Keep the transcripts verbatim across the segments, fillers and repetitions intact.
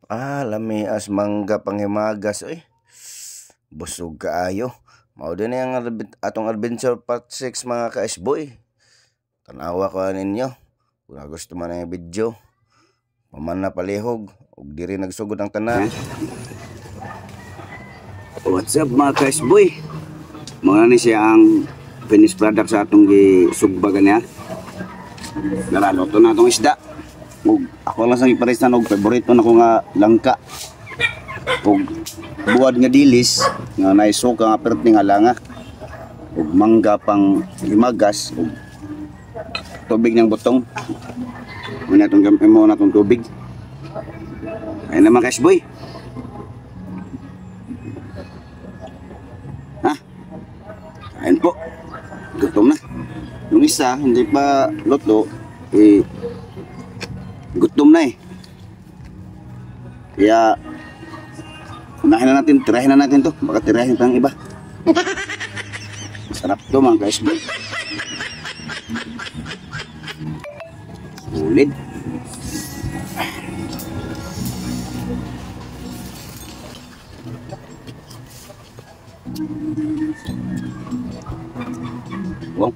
Ah, lami as mangga panghimagas eh. Busog kaayo. Mao din ang atong adventure part six mga ka-isboy. Tanawa ko ninyo. Kung gusto man ang video, paman na palihog ug diri nagsugod ang tanan. What's up mga ka-isboy? Mga ni siya ang finished product sa atong gisugbagan niya. Naraluto na atong isda. Ug ako lang sa iparesan og favorito na ko nga langka. Ug buwad nga dilis nga naisuka nga perti nga langa. Ug mangga pang himagas ug tubig ng butong. Muna itong gamit mo na itong tubig. Ayun naman ka-isboy. Ha? Ayun po. Gutom na. Yung isa, hindi pa luto, eh, gutom na eh. Kaya, unahin na natin, tirahin na natin to. Baka tirahin pa ang iba. Sarap to mga ka-isboy. Sulit. Wow.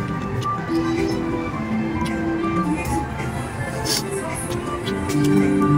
Thank you.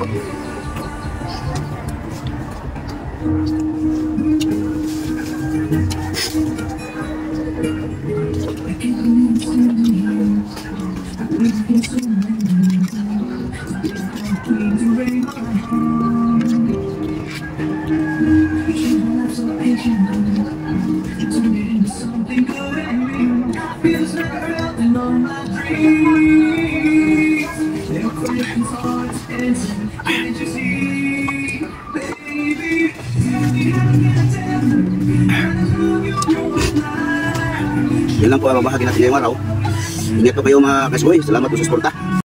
Yan lang po ang bahagi natin ngayong araw. Ingat po kayo mga kasboy. Salamat po sa suporta.